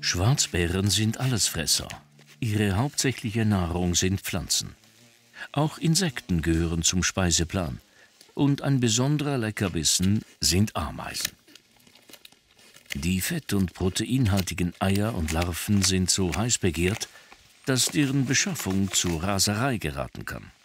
Schwarzbären sind Allesfresser. Ihre hauptsächliche Nahrung sind Pflanzen. Auch Insekten gehören zum Speiseplan. Und ein besonderer Leckerbissen sind Ameisen. Die fett- und proteinhaltigen Eier und Larven sind so heiß begehrt, dass deren Beschaffung zur Raserei geraten kann.